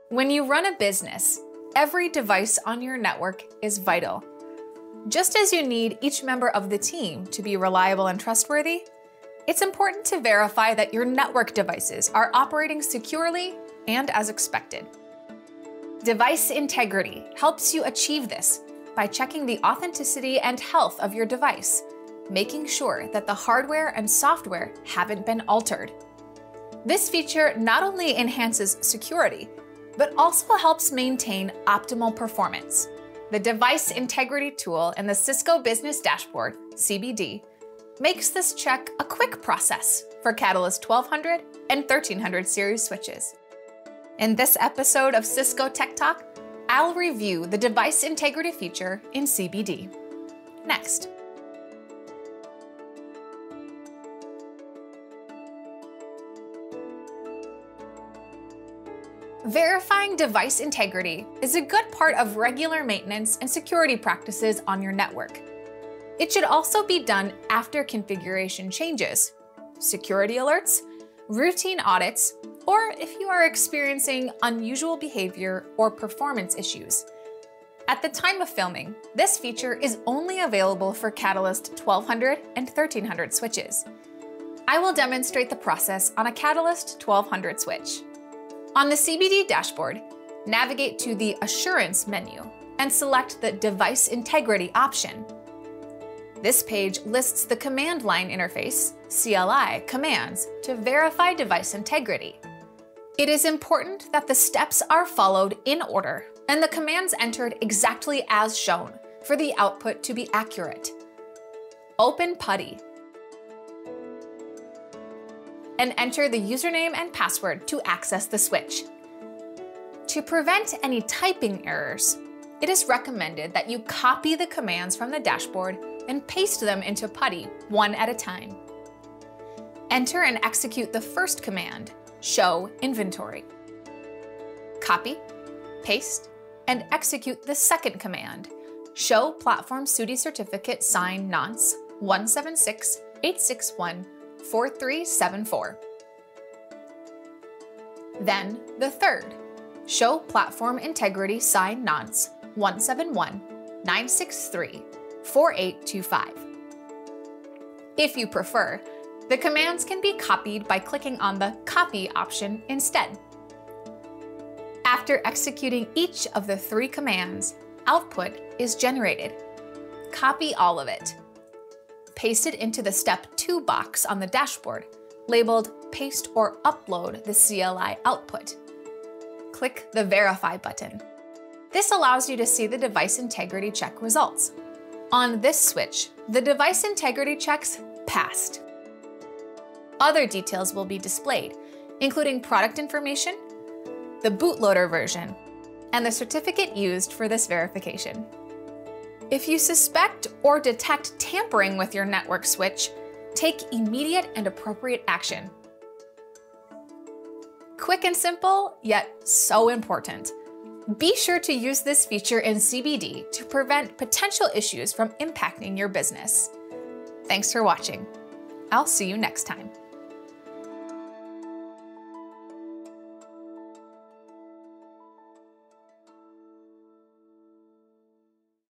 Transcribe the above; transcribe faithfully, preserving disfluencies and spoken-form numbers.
When you run a business, every device on your network is vital. Just as you need each member of the team to be reliable and trustworthy, it's important to verify that your network devices are operating securely and as expected. Device integrity helps you achieve this by checking the authenticity and health of your device, making sure that the hardware and software haven't been altered. This feature not only enhances security, but also helps maintain optimal performance. The Device Integrity tool in the Cisco Business Dashboard, C B D, makes this check a quick process for Catalyst twelve hundred and thirteen hundred series switches. In this episode of Cisco Tech Talk, I'll review the Device Integrity feature in C B D. Next. Verifying device integrity is a good part of regular maintenance and security practices on your network. It should also be done after configuration changes, security alerts, routine audits, or if you are experiencing unusual behavior or performance issues. At the time of filming, this feature is only available for Catalyst twelve hundred and thirteen hundred switches. I will demonstrate the process on a Catalyst twelve hundred switch. On the C B D dashboard, navigate to the Assurance menu and select the Device Integrity option. This page lists the command line interface, C L I, commands to verify device integrity. It is important that the steps are followed in order and the commands entered exactly as shown for the output to be accurate. Open PuTTY and enter the username and password to access the switch. To prevent any typing errors, it is recommended that you copy the commands from the dashboard and paste them into PuTTY one at a time. Enter and execute the first command, show inventory. Copy, paste, and execute the second command, show platform S U D I certificate sign nonce one seven six eight six one four three seven four. Then the third, show platform integrity sign nonce one seven one nine six three four eight two five. If you prefer, the commands can be copied by clicking on the Copy option instead. After executing each of the three commands, output is generated. Copy all of it. Paste it into the Step two box on the dashboard, labeled Paste or Upload the C L I output. Click the Verify button. This allows you to see the device integrity check results. On this switch, the device integrity checks passed. Other details will be displayed, including product information, the bootloader version, and the certificate used for this verification. If you suspect or detect tampering with your network switch, take immediate and appropriate action. Quick and simple, yet so important. Be sure to use this feature in C B D to prevent potential issues from impacting your business. Thanks for watching. I'll see you next time.